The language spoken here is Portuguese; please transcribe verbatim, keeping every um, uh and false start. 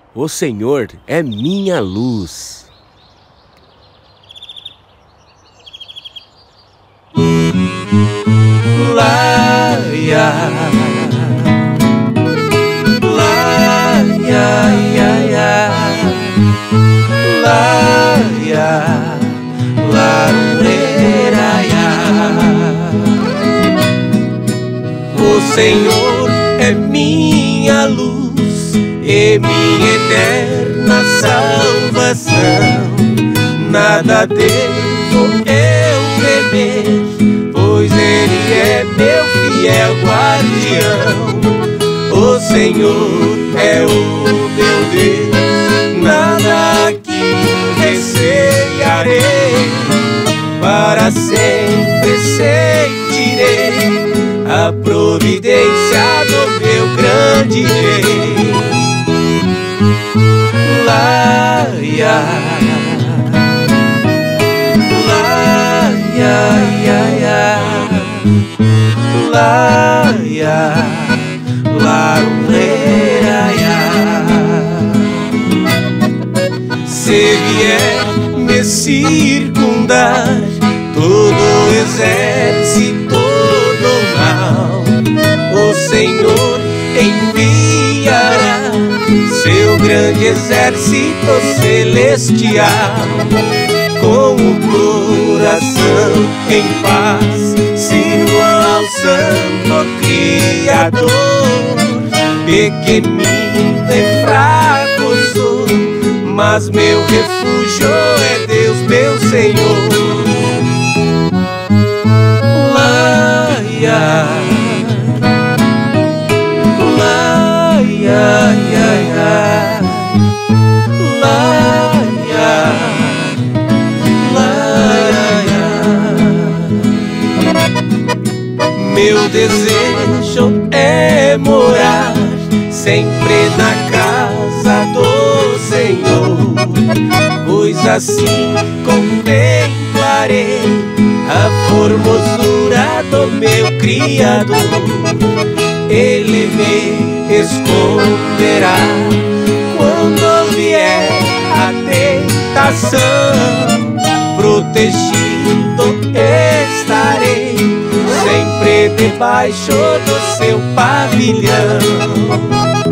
O Senhor é minha luz. Laia, laia, laia, laia, larureiraia. O Senhor é minha luz e minha eterna salvação. Nada devo eu temer, pois Ele é meu fiel guardião. O Senhor é o meu Deus, nada que recearei. Para sempre sentirei a providência do meu grande Rei. Laia, laia, laia, laia, larureiraia. Se vier me circundar todo exército do mal, o Senhor enviará seu grande exército celestial. Com o coração em paz, sirvo ao Santo Criador. Pequenino e fraco sou, mas meu refúgio é Deus, meu Senhor. Laia, laia, laia, laia, laia. Meu desejo é morar sempre na casa do Senhor, pois assim contemplarei a formosura do meu Criador. Ele me esconderá quando vier a tentação, protegido estarei sempre debaixo do seu pavilhão.